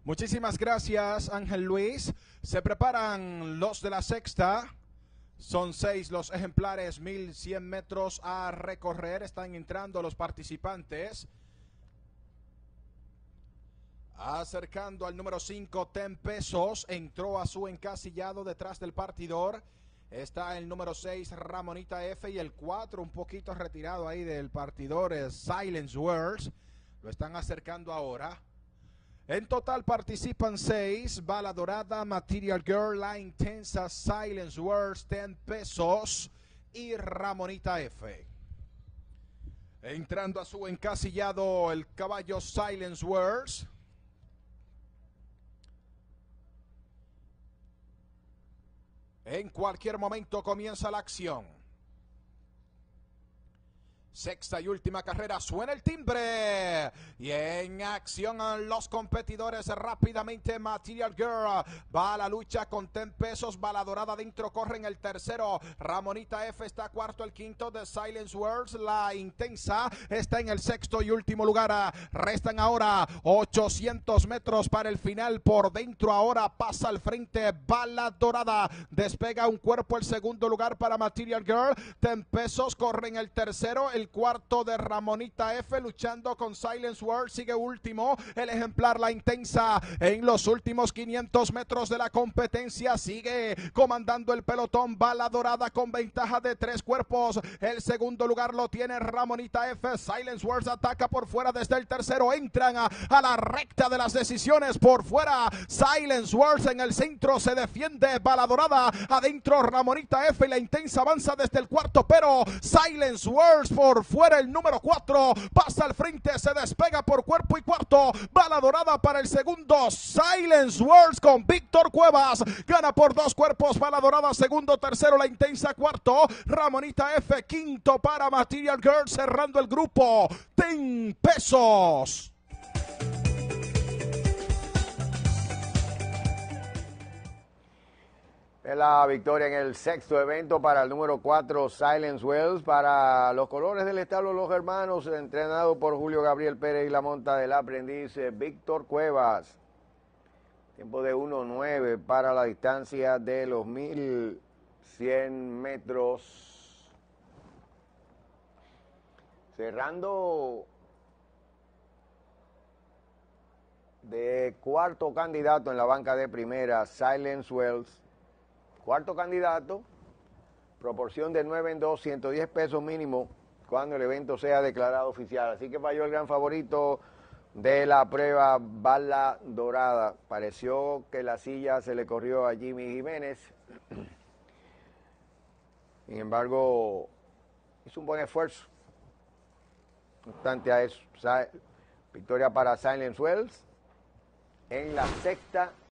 Muchísimas gracias, Ángel Luis. Se preparan los de la sexta. Son 6 los ejemplares, 1100 metros a recorrer. Están entrando los participantes. Acercando al número 5, Ten Pesos. Entró a su encasillado detrás del partidor. Está el número 6, Ramonita F. Y el 4, un poquito retirado ahí del partidor, es Silence Words. Lo están acercando ahora. En total participan 6, Bala Dorada, Material Girl, La Intensa, Silence Words, Ten Pesos y Ramonita F. Entrando a su encasillado el caballo Silence Words. En cualquier momento comienza la acción. Sexta y última carrera, suena el timbre y en acción los competidores rápidamente. Material Girl va a la lucha con Ten Pesos, Bala Dorada adentro, corre en el tercero, Ramonita F está cuarto, el quinto de Silence Words, La Intensa está en el sexto y último lugar. Restan ahora 800 metros para el final. Por dentro ahora pasa al frente Bala Dorada, despega un cuerpo el segundo lugar para Material Girl. Ten Pesos corre en el tercero, el cuarto de Ramonita F luchando con Silence World, sigue último el ejemplar La Intensa. En los últimos 500 metros de la competencia sigue comandando el pelotón Bala Dorada con ventaja de 3 cuerpos. El segundo lugar lo tiene Ramonita F. Silence Words ataca por fuera desde el tercero, entran a la recta de las decisiones por fuera. Silence Words en el centro, se defiende Bala Dorada, adentro Ramonita F y La Intensa avanza desde el cuarto, pero Silence Words por fuera, el número 4 pasa al frente, se despega por cuerpo y cuarto. Bala Dorada para el segundo, Silence Words con Víctor Cuevas, gana por 2 cuerpos. Bala Dorada segundo, tercero La Intensa cuarto, Ramonita F quinto para Material Girl, cerrando el grupo Ten Pesos. Es la victoria en el sexto evento para el número 4, Silence Wells, para los colores del establo Los Hermanos, entrenado por Julio Gabriel Pérez y la monta del aprendiz Víctor Cuevas. Tiempo de 1:09 para la distancia de los 1100 metros. Cerrando de cuarto candidato en la banca de primera, Silence Wells. Cuarto candidato, proporción de 9-2, 110 pesos mínimo cuando el evento sea declarado oficial. Así que falló el gran favorito de la prueba, Bala Dorada. Pareció que la silla se le corrió a Jimmy Jiménez. Sin embargo, hizo un buen esfuerzo. No obstante a eso, victoria para Silence Wells en la sexta